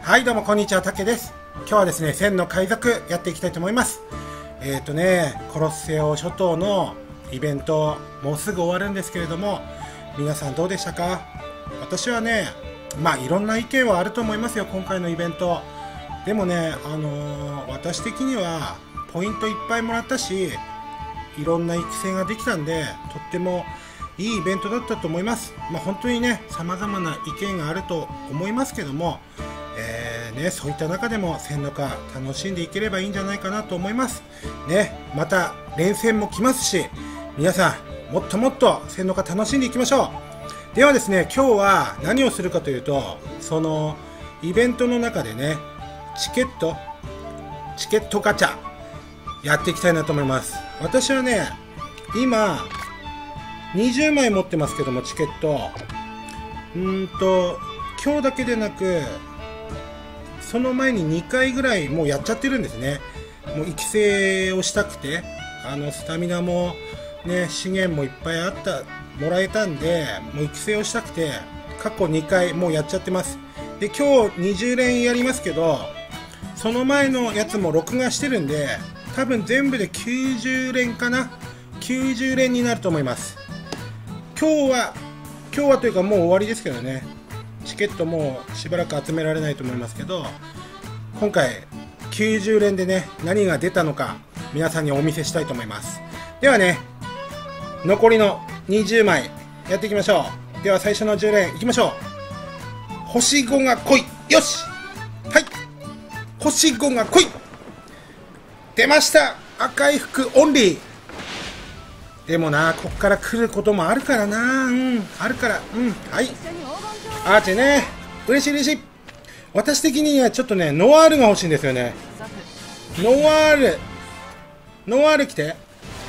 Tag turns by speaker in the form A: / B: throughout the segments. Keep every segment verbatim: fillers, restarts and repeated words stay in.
A: はい、どうもこんにちは、たけです。今日はですね、千の海賊やっていきたいと思います。えっとね、コロッセオ諸島のイベント、もうすぐ終わるんですけれども、皆さんどうでしたか？私はね、まあいろんな意見はあると思いますよ、今回のイベント。でもね、あのー、私的にはポイントいっぱいもらったし、いろんな育成ができたんで、とってもいいイベントだったと思います。まあ本当にね、様々な意見があると思いますけども、えーね、そういった中でも千の川楽しんでいければいいんじゃないかなと思いますね。また連戦も来ますし、皆さんもっともっと千の川楽しんでいきましょう。ではですね、今日は何をするかというと、そのイベントの中でね、チケットチケットガチャやっていきたいなと思います。私はね、今にじゅうまい持ってますけども、チケットうーんと今日だけでなくその前ににかいぐらいもうやっちゃってるんですね。もう育成をしたくて、あのスタミナもね、資源もいっぱいあったもらえたんで、もう育成をしたくて過去にかいもうやっちゃってます。で、今日にじゅう連やりますけど、その前のやつも録画してるんで、多分全部できゅうじゅう連かな、きゅうじゅう連になると思います。今日は今日はというかもう終わりですけどね、チケットもうしばらく集められないと思いますけど、今回きゅうじゅう連でね、何が出たのか皆さんにお見せしたいと思います。ではね、残りのにじゅうまいやっていきましょう。では最初のじゅう連いきましょう。星ごが来い。よし、はい、星ごが来い。出ました、赤い服オンリー。でもな、こっから来ることもあるからな、うん、あるから、うん、はい。アーチェね、嬉しい嬉しい。私的にはちょっとね、ノワールが欲しいんですよね。ノワール、ノワール来て。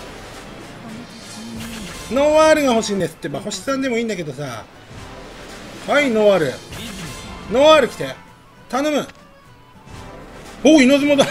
A: ノワールが欲しいんですって。まあ、星さんでもいいんだけどさ。はい、ノワール。ノワール来て。頼む。おお、稲妻だ。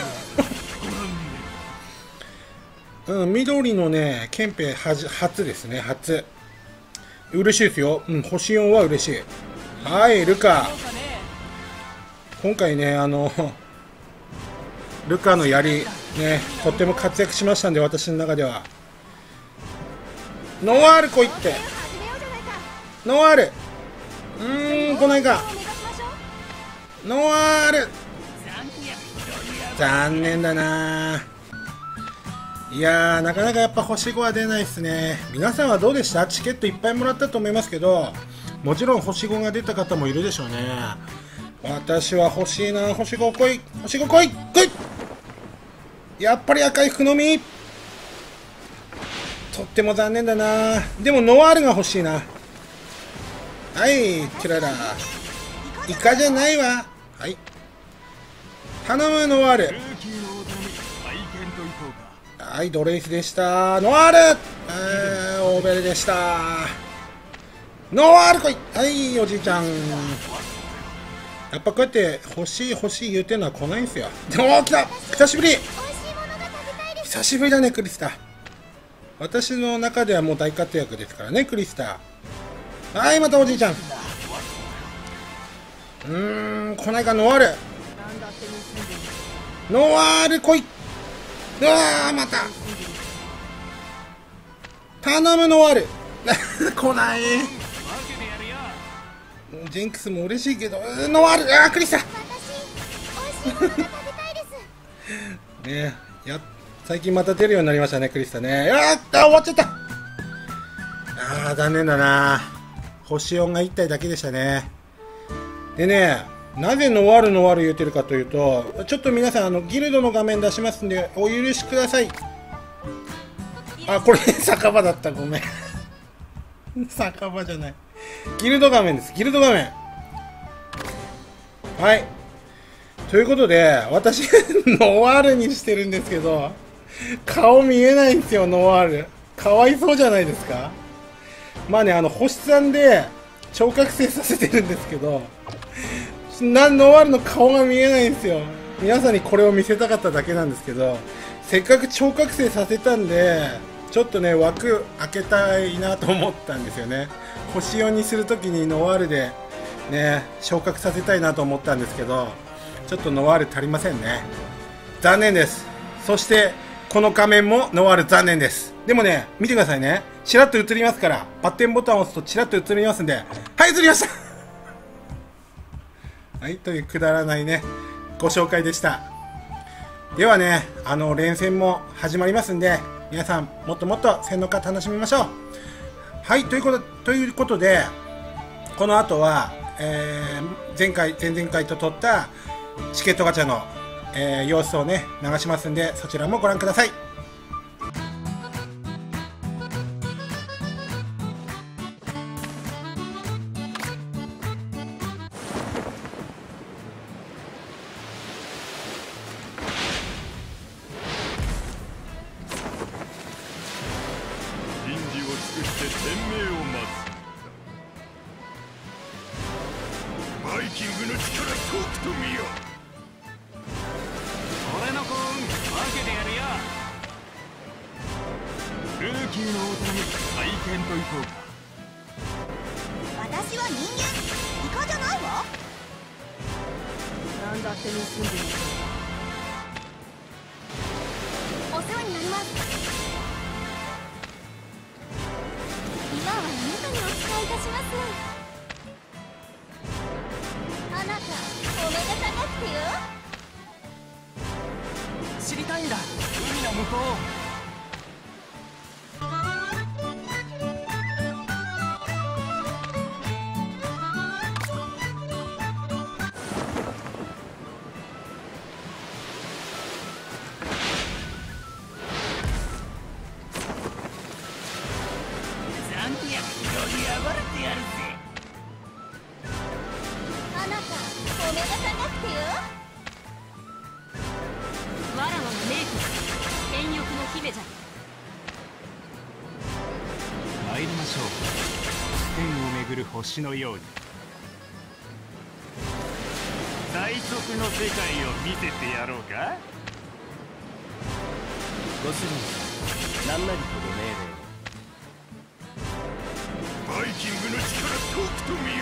A: うん、緑のね、憲兵はじ初ですね、初。嬉しいですよ。うん、星よんは嬉しい。はい、ルカ。今回ね、あの、ルカの槍、ね、とっても活躍しましたんで、私の中では。ノワール来いって。ノワール。うーん、来ないか。ノワール。残念だな。いやー、なかなかやっぱ星ごは出ないですね。皆さんはどうでした？チケットいっぱいもらったと思いますけど、もちろん星ごが出た方もいるでしょうね。私は欲しいな。星ご来い、星ご来い、来い。やっぱり赤い服のみ。とっても残念だな。でもノワールが欲しいな。はい、キラライカじゃないわ。はい、頼むノワール。はい、ドレイスでした。ノワール、えー、オーベルでした。ノワール来い。はい、おじいちゃん。やっぱこうやって欲しい欲しい言うてるのは来ないんですよ。でも来た、久しぶり。久しぶりだね、クリスタ。私の中ではもう大活躍ですからね、クリスタ。はい、またおじいちゃん。うーん、来ないか。ノワール、ノワール来い。うわー、また頼むノワール。来ない。ジンクスも嬉しいけど、ノワール、あー、クリスタ。ね、や最近また出るようになりましたね、クリスタね。あー、終わっちゃった。あー、残念だな。星よんがいったいだけでしたね。でね、なぜノワールノワール言ってるかというと、ちょっと皆さん、あのギルドの画面出しますんでお許しください。あ、これ酒場だった、ごめん。酒場じゃない、ギルド画面です。ギルド画面。はい、ということで私ノワールにしてるんですけど、顔見えないんですよ。ノワールかわいそうじゃないですか。まあね、あの星さんで聴覚性させてるんですけど、なノワールの顔が見えないんですよ。皆さんにこれを見せたかっただけなんですけど、せっかく聴覚性させたんで、ちょっとね枠開けたいなと思ったんですよね。星よんにするときにノワールでね昇格させたいなと思ったんですけど、 ちょっとノワール足りませんね。残念です。そしてこの画面もノワール残念です。でもね、見てくださいね。チラッと映りますから、バッテンボタンを押すとチラッと映りますんで、はい、映りましたはい、というくだらないね、ご紹介でした。ではね、あの、連戦も始まりますんで、皆さん、もっともっと戦の化楽しみましょう。はい、ということ、ということで、この後は、えー、前回、前々回と撮ったチケットガチャの、えー、様子をね、流しますんで、そちらもご覧ください。
B: バイキングの力とくと見よ。俺の幸運分けてやるよ。ルーキーの大谷体験といこうか。
C: 私は人間、イカじゃないわ。なんだって盗んでる。お世話になります。今はあなたにお使いいたします。あなた、お目が高くてよ。
B: 知りたいんだ、海の向こう。ザンティア、より暴れてやるぜ。
C: あなた、お目が高くてよ。
D: わらわのメイク、天欲の姫じゃ。
B: 参りましょう。天を巡る星のように。最速の世界を見せてやろうか。
E: ご主人、何なりとご命令。
B: バイキングの力とくと見よ。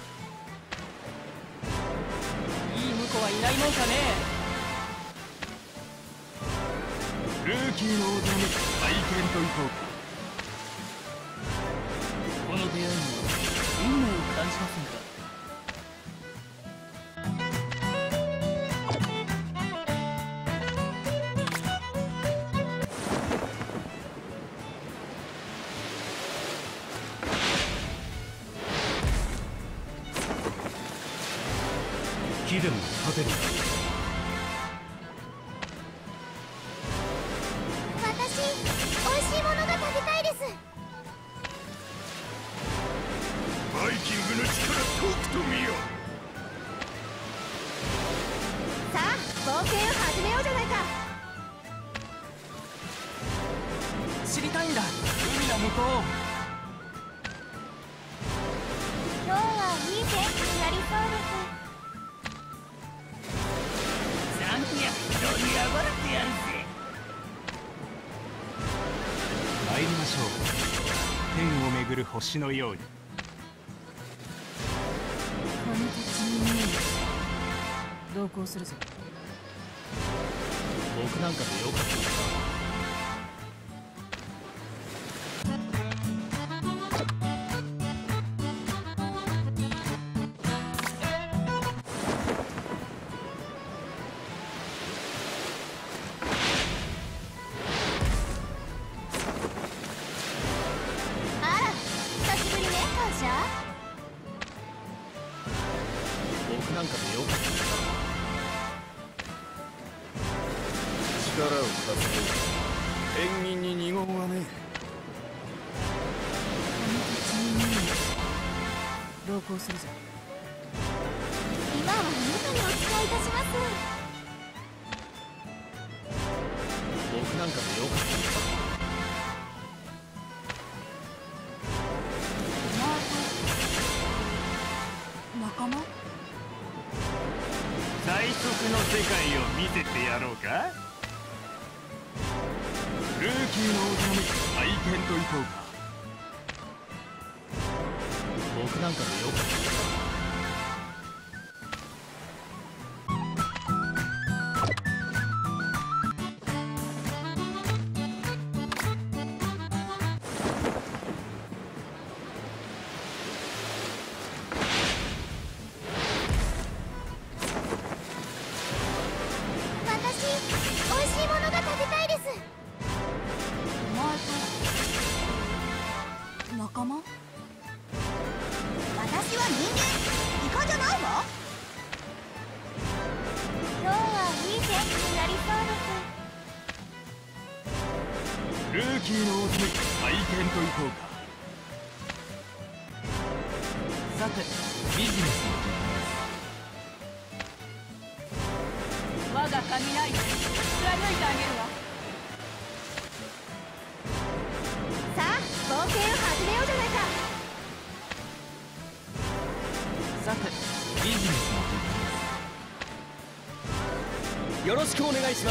E: いい婿はいないもんかね。
B: ルーキーの大谷体験といこうか。
E: この出会いに運命を感じませんか。
B: 木でも盾になる。
C: 私、美味しいものが食べたいです。
B: バイキングの力とくと見よ。
C: さあ、冒険を始めようじゃないか。
E: 知りたいんだ、海の向こう。
C: 今日はいい天気になりそうです。
E: ザンティア、より暴れてやるぜ。
B: 参りましょう。天を巡る星のように。
D: この土地に見える。同行するぞ。
E: 僕なんかでよかったのか。
C: あら、久しぶりね、感謝。
E: 僕なんかでよかったのか。力を貸すと縁起に二言はね。
D: この土地に見える。同行するぞ。
C: 今はあなたにお使いいたします。
E: 僕なんかでよかったのか。
D: 仲間？
B: 最速の世界を見せてやろうか。ルーキーの大谷体験といこうか。
E: 僕なんかでよかったのか。
B: キーの乙女体験といこうか。さてビジネスの時間です。
D: 我が雷貫いてあげるわ。
C: さあ冒険を始めようじゃないか。
B: さてビジネスの時間です。よろしくお願いします。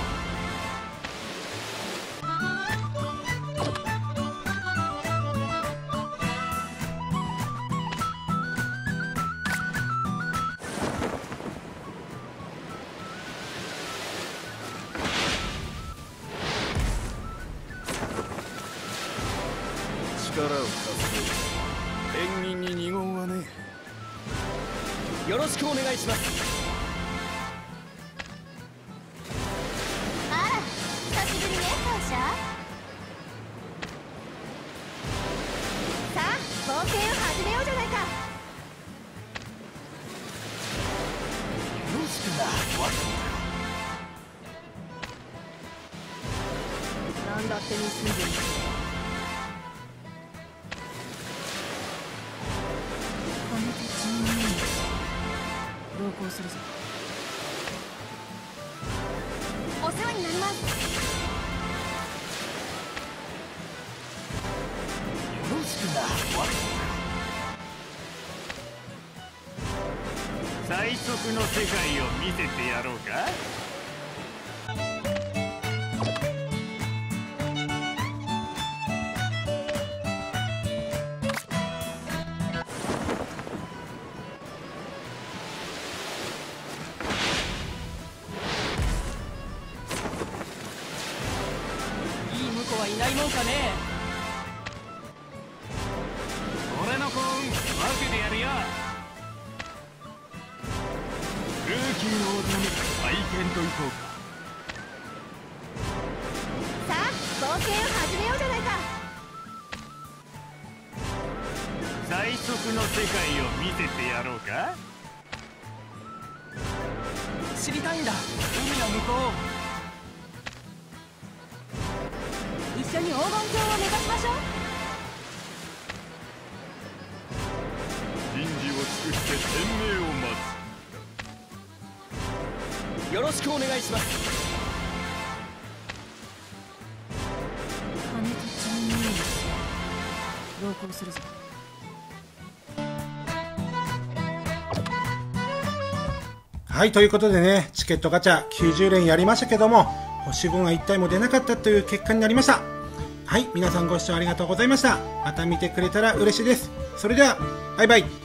E: 力を貸す。縁起に二言はね。
B: よろしくお願いします。
C: あら久しぶりね感謝。さあ冒険を始めようじゃないか。
B: よろしくな。わ
D: なんだって盗んでる。金と人民同行するぞ。
C: お世話になります。
B: よろしくな。わ最速の世界を見せてやろうか。
D: いい婿はいないもんかね。
B: 俺の幸運分けてやるよ。ルーキーの乙女体験といこうか。
C: さあ冒険を始めようじゃないか。
B: 最速の世界を見せてやろうか。知りたいんだ、海の向こう。
D: 一緒に黄金鏡を目指しましょう。
E: 人事を尽くして天命を待つ。
B: よろしくお願いします。
D: 金と人民同行するぞ。
A: はい、ということでね、チケットガチャきゅうじゅうれんやりましたけども、星ごがいったいも出なかったという結果になりました。はい、皆さんご視聴ありがとうございました。また見てくれたら嬉しいです。それでは、バイバイ。